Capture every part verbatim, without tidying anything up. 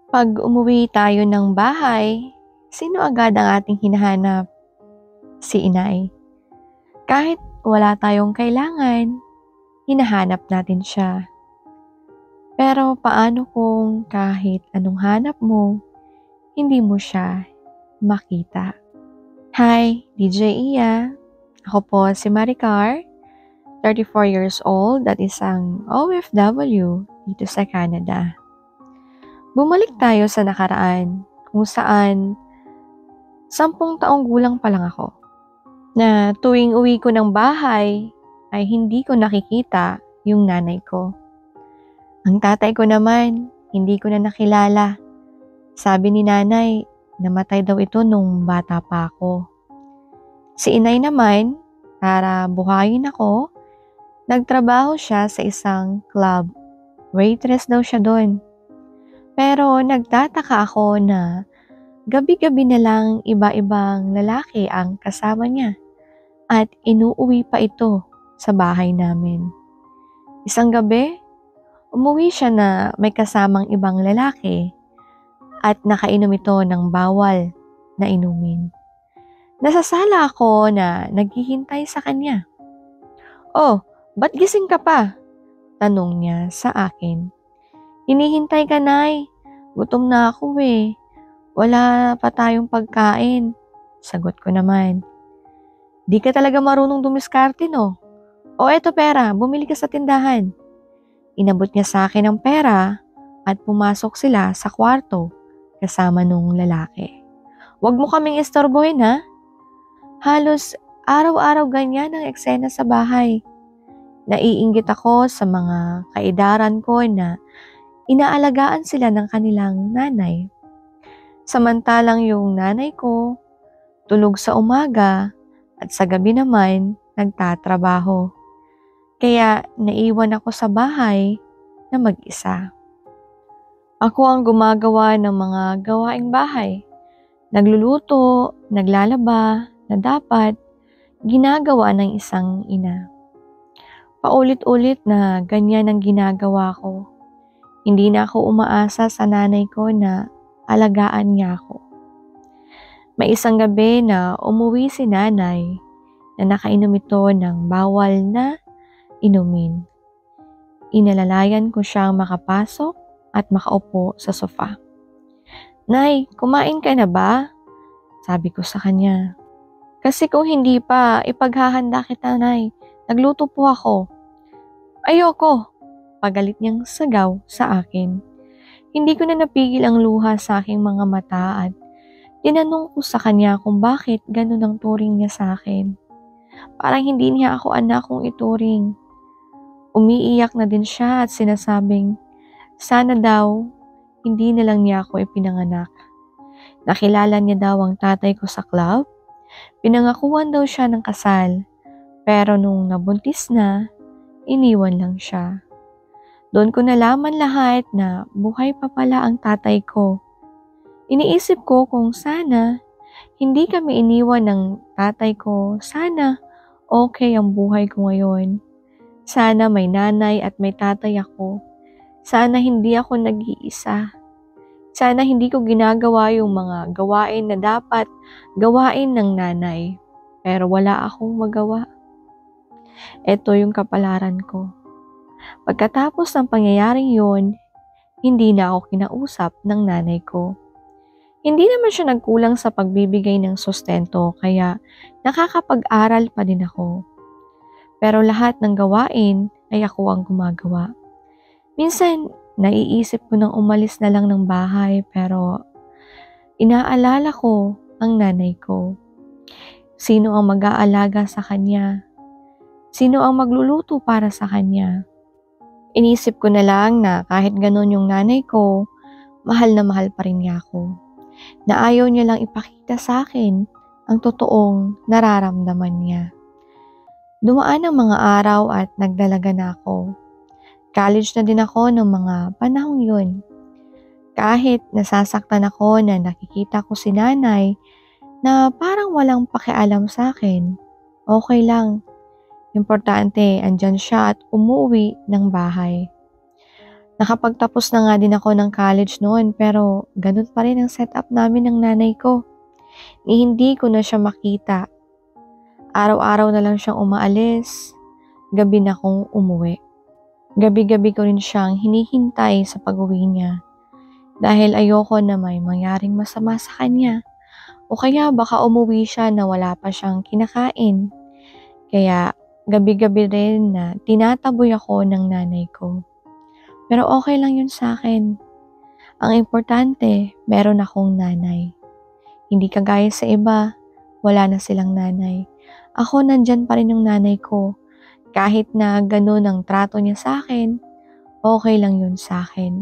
'Pag umuwi tayo ng bahay, sino agad ang ating hinahanap? Si inay. Kahit wala tayong kailangan, hinahanap natin siya. Pero paano kung kahit anong hanap mo, hindi mo siya makita? Hi, D J Iya. Ako po si Maricar, thirty-four years old at isang O F W dito sa Canada. Bumalik tayo sa nakaraan kung saan sampung taong gulang pa lang ako, na tuwing uwi ko ng bahay ay hindi ko nakikita yung nanay ko. Ang tatay ko naman, hindi ko na nakilala. Sabi ni nanay, namatay daw ito nung bata pa ako. Si inay naman, para buhayin ako, nagtrabaho siya sa isang club. Waitress daw siya doon. Pero nagtataka ako na gabi-gabi na lang iba-ibang lalaki ang kasama niya at inuuwi pa ito sa bahay namin. Isang gabi, umuwi siya na may kasamang ibang lalaki at nakainom ito ng bawal na inumin. Nasasala ako na naghihintay sa kanya. "Oh, ba't gising ka pa?" tanong niya sa akin. "Hinihintay ka, Nay. Gutom na ako eh. Wala pa tayong pagkain." Sagot ko naman. "Di ka talaga marunong dumiskarte, no? O eto pera, bumili ka sa tindahan." Inabot niya sa akin ang pera at pumasok sila sa kwarto kasama nung lalaki. "Huwag mo kaming istorbohin, ha?" Halos araw-araw ganyan ang eksena sa bahay. Naiinggit ako sa mga kaedaran ko na inaalagaan sila ng kanilang nanay. Samantalang yung nanay ko, tulog sa umaga at sa gabi naman nagtatrabaho. Kaya naiwan ako sa bahay na mag-isa. Ako ang gumagawa ng mga gawaing bahay. Nagluluto, naglalaba, na dapat ginagawa ng isang ina. Paulit-ulit na ganyan ang ginagawa ko. Hindi na ako umaasa sa nanay ko na alagaan niya ako. May isang gabi na umuwi si nanay na nakainom ito ng bawal na inumin. Inalalayan ko siyang makapasok at makaupo sa sofa. "Nay, kumain ka na ba?" Sabi ko sa kanya. "Kasi kung hindi pa, ipaghahanda kita, Nay. Nagluto po ako." "Ayoko," pagalit niyang sagaw sa akin. Hindi ko na napigil ang luha sa aking mga mata at tinanong ko sa kanya kung bakit ganun ang turing niya sa akin. Parang hindi niya ako anak kong ituring. Umiiyak na din siya at sinasabing, sana daw hindi na lang niya ako ipinanganak. Nakilala niya daw ang tatay ko sa club. Pinangakuan daw siya ng kasal, pero nung nabuntis na, iniwan lang siya. Doon ko nalaman lahat na buhay pa pala ang tatay ko. Iniisip ko kung sana hindi kami iniwan ng tatay ko, sana okay ang buhay ko ngayon. Sana may nanay at may tatay ako. Sana hindi ako nag-iisa. Sana hindi ko ginagawa yung mga gawain na dapat gawain ng nanay. Pero wala akong magawa. Ito yung kapalaran ko. Pagkatapos ng pangyayaring yun, hindi na ako kinausap ng nanay ko. Hindi naman siya nagkulang sa pagbibigay ng sustento kaya nakakapag-aral pa din ako. Pero lahat ng gawain ay ako ang gumagawa. Minsan, naiisip ko nang umalis na lang ng bahay pero inaalala ko ang nanay ko. Sino ang mag-aalaga sa kanya? Sino ang magluluto para sa kanya? Inisip ko na lang na kahit ganun yung nanay ko, mahal na mahal pa rin niya ako. Na ayaw niya lang ipakita sa akin ang totoong nararamdaman niya. Dumaan ang mga araw at nagdalaga na ako. College na din ako noong mga panahong yun. Kahit nasasaktan ako na nakikita ko si nanay na parang walang pakialam sa akin, okay lang. Importante, andyan siya at umuwi ng bahay. Nakapagtapos na nga din ako ng college noon pero ganun pa rin ang setup namin ng nanay ko. Ni hindi ko na siya makita. Araw-araw na lang siyang umaalis, gabi na kong umuwi. Gabi-gabi ko rin siyang hinihintay sa pag-uwi niya dahil ayoko na may mangyaring masama sa kanya o kaya baka umuwi siya na wala pa siyang kinakain. Kaya gabi-gabi rin na tinataboy ako ng nanay ko. Pero okay lang yun sa akin. Ang importante, meron akong nanay. Hindi kagaya sa iba, wala na silang nanay. Ako nandyan pa rin yung nanay ko. Kahit na ganun ang trato niya sa akin, okay lang yun sa akin.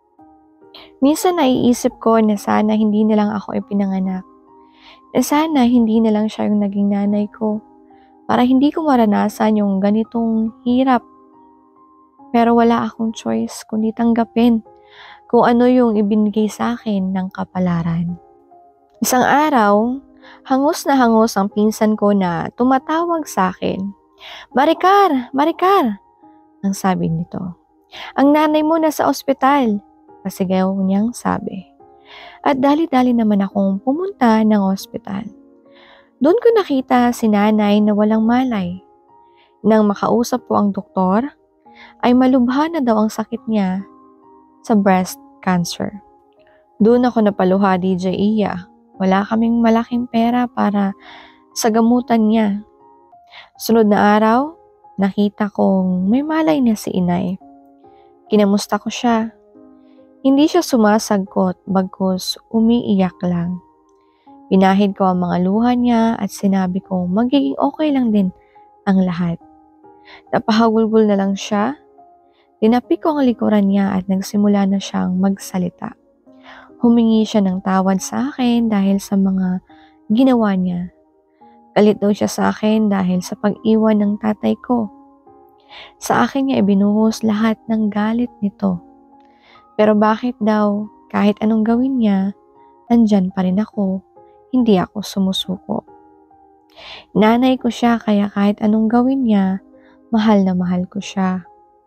Minsan naiisip ko na sana hindi na lang ako ipinanganak. Na sana hindi na lang siya yung naging nanay ko. Para hindi ko maranasan yung ganitong hirap. Pero wala akong choice kundi tanggapin kung ano yung ibinigay sa akin ng kapalaran. Isang araw, hangos na hangos ang pinsan ko na tumatawag sa akin. Maricar! Maricar! Ang sabi nito. Ang nanay mo nasa ospital. Pasigaw niyang sabi. At dali-dali naman akong pumunta ng ospital. Doon ko nakita si nanay na walang malay. Nang makausap po ang doktor, ay malubha na daw ang sakit niya sa breast cancer. Doon ako napaluha, D J Iya. Wala kaming malaking pera para sa gamutan niya. Sunod na araw, nakita kong may malay na si inay. Kinamusta ko siya. Hindi siya sumasagot bagkus umiiyak lang. Pinahid ko ang mga luha niya at sinabi kong magiging okay lang din ang lahat. Napahagulgol na lang siya. Tinapik ko ang likuran niya at nagsimula na siyang magsalita. Humingi siya ng tawad sa akin dahil sa mga ginawa niya. Galit daw siya sa akin dahil sa pag-iwan ng tatay ko. Sa akin niya ibinuhos lahat ng galit nito. Pero bakit daw kahit anong gawin niya, andyan pa rin ako. Hindi ako sumusuko. Nanay ko siya kaya kahit anong gawin niya, mahal na mahal ko siya.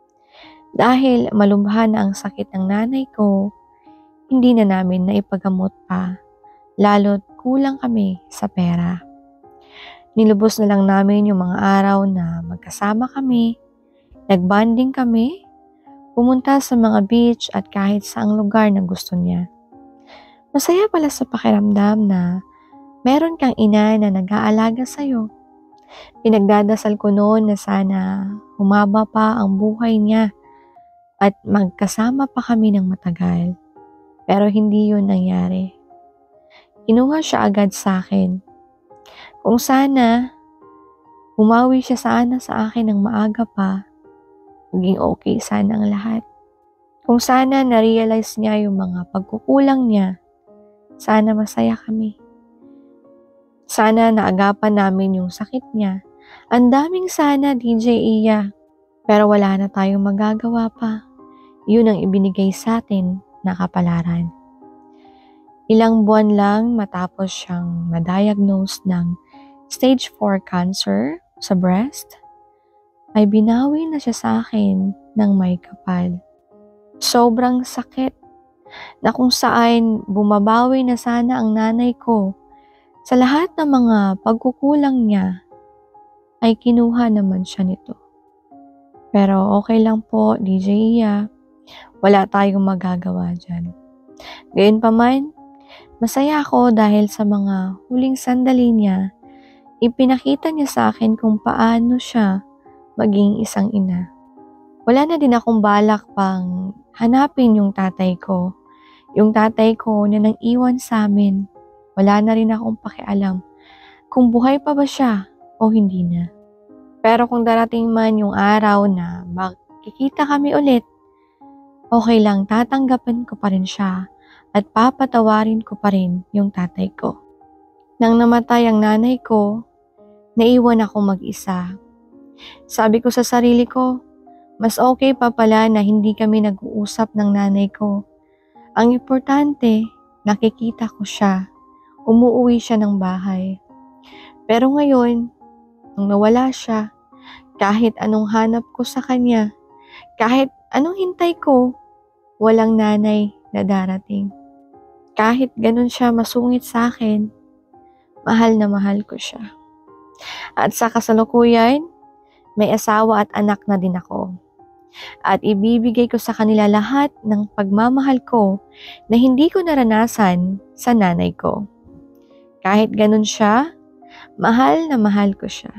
Dahil malubha na ang sakit ng nanay ko, hindi na namin naipagamot pa, lalo't kulang kami sa pera. Nilubos na lang namin yung mga araw na magkasama kami, nagbanding kami, pumunta sa mga beach at kahit saang lugar na gusto niya. Masaya pala sa pakiramdam na meron kang ina na nag-aalaga sa'yo. Pinagdadasal ko noon na sana humaba pa ang buhay niya at magkasama pa kami ng matagal. Pero hindi yun nangyari. Kinuha siya agad sa akin. Kung sana, umawi siya sana sa akin ng maaga pa, maging okay sana ang lahat. Kung sana na-realize niya yung mga pagkukulang niya, sana masaya kami. Sana naagapan namin yung sakit niya. Ang daming sana, D J Iya. Pero wala na tayong magagawa pa. Yun ang ibinigay sa atin na kapalaran. Ilang buwan lang matapos siyang ma-diagnose ng stage four cancer sa breast, ay binawi na siya sa akin ng may kapal. Sobrang sakit na kung saan bumabawi na sana ang nanay ko sa lahat ng mga pagkukulang niya, ay kinuha naman siya nito. Pero okay lang po, D J Iya. Wala tayong magagawa dyan. Gayunpaman, masaya ako dahil sa mga huling sandali niya, ipinakita niya sa akin kung paano siya maging isang ina. Wala na din akong balak pang hanapin yung tatay ko. Yung tatay ko na nang iwan sa amin. Wala na rin akong pakialam kung buhay pa ba siya o hindi na. Pero kung darating man yung araw na magkikita kami ulit, okay lang, tatanggapin ko pa rin siya at papatawarin ko pa rin yung tatay ko. Nang namatay ang nanay ko, naiwan ako mag-isa. Sabi ko sa sarili ko, mas okay pa pala na hindi kami nag-uusap ng nanay ko. Ang importante, nakikita ko siya. Umuuwi siya ng bahay. Pero ngayon, nung nawala siya, kahit anong hanap ko sa kanya, kahit anong hintay ko, walang nanay na darating. Kahit ganun siya masungit sa akin, mahal na mahal ko siya. At sa kasalukuyan, may asawa at anak na din ako. At ibibigay ko sa kanila lahat ng pagmamahal ko na hindi ko naranasan sa nanay ko. Kahit ganun siya, mahal na mahal ko siya.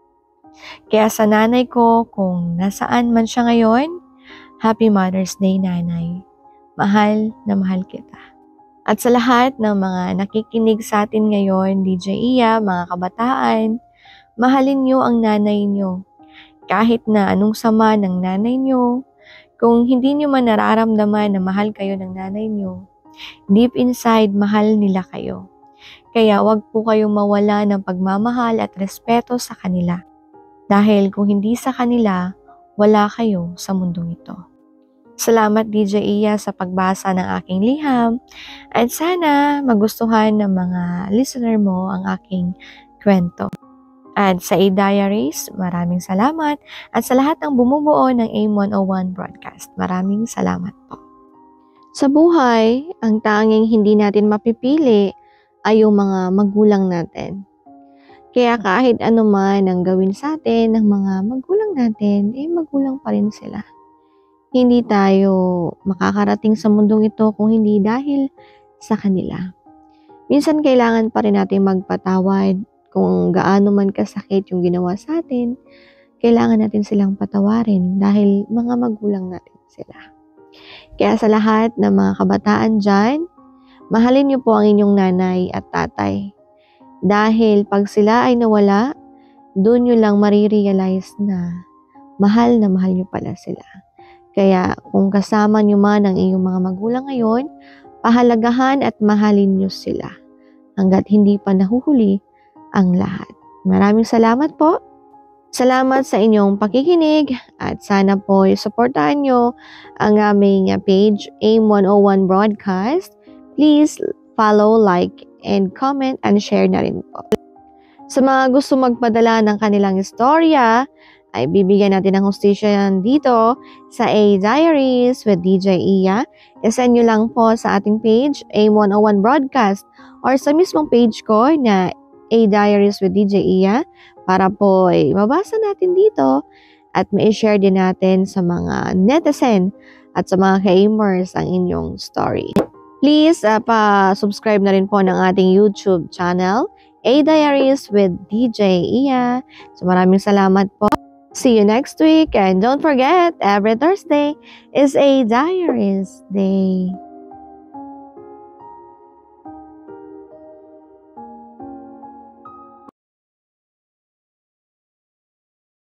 Kaya sa nanay ko, kung nasaan man siya ngayon, Happy Mother's Day, Nanay. Mahal na mahal kita. At sa lahat ng mga nakikinig sa atin ngayon, D J Iya, mga kabataan, mahalin niyo ang nanay niyo. Kahit na anong sama ng nanay niyo, kung hindi niyo man nararamdaman na mahal kayo ng nanay niyo, deep inside, mahal nila kayo. Kaya wag po kayong mawala ng pagmamahal at respeto sa kanila. Dahil kung hindi sa kanila, wala kayo sa mundong ito. Salamat D J Iya sa pagbasa ng aking liham at sana magustuhan ng mga listener mo ang aking kwento. At sa A-Diaries, maraming salamat at sa lahat ng bumubuo ng A M one oh one Broadcast, maraming salamat po. Sa buhay, ang tanging hindi natin mapipili ay yung mga magulang natin. Kaya kahit ano man ang gawin sa atin ng mga magulang natin, eh magulang pa rin sila. Hindi tayo makakarating sa mundong ito kung hindi dahil sa kanila. Minsan kailangan pa rin natin magpatawad kung gaano man kasakit yung ginawa sa atin, kailangan natin silang patawarin dahil mga magulang natin sila. Kaya sa lahat ng mga kabataan dyan, mahalin niyo po ang inyong nanay at tatay. Dahil pag sila ay nawala, doon nyo lang marirealize na mahal na mahal nyo pala sila. Kaya kung kasama nyo man ang iyong mga magulang ngayon, pahalagahan at mahalin nyo sila hanggat hindi pa nahuhuli ang lahat. Maraming salamat po. Salamat sa inyong pakikinig at sana po suportahan nyo ang aming page A M one oh one Broadcast. Please follow, like, and comment and share na rin po. Sa mga gusto magpadala ng kanilang istorya, ay bibigyan natin ng hostation dito sa A-Diaries with D J Iya. I-send nyo lang po sa ating page A M one oh one Broadcast or sa mismong page ko na A-Diaries with D J Iya para po ay mabasa natin dito at ma-share din natin sa mga netizen at sa mga ka-amers ang inyong story. Please uh, pa-subscribe na rin po ng ating YouTube channel, A-Diaries with D J Iya. So maraming salamat po. See you next week and don't forget, every Thursday is A-Diaries Day.